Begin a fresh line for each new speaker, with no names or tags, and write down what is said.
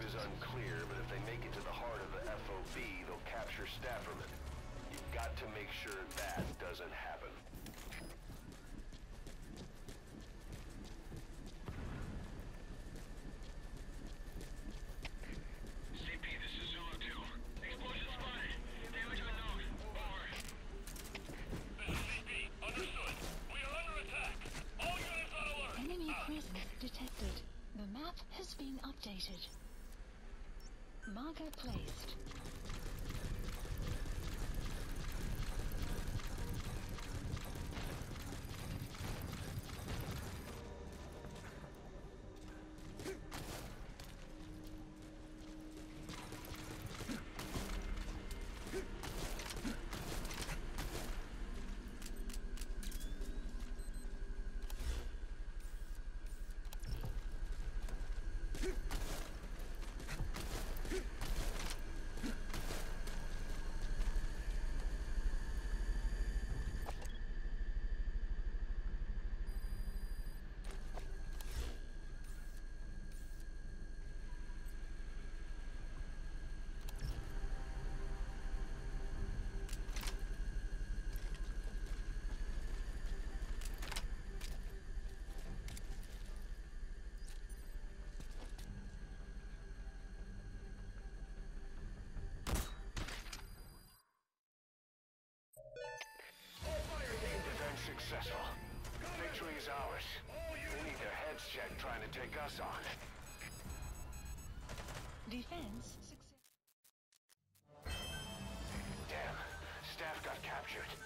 is unclear, but if they make it to the heart of the FOB, they'll capture Stafferman. You've got to make sure that doesn't happen.
CP, this is Zulu 2. Explosion spotted. Damage unknown. Over. CP, understood. We are under attack. All units on alert.
Enemy presence detected. The map has been updated. Marker placed.
Successful. Victory is ours. They need their heads checked trying to take us on.
Defense success.
Damn, Staff got captured.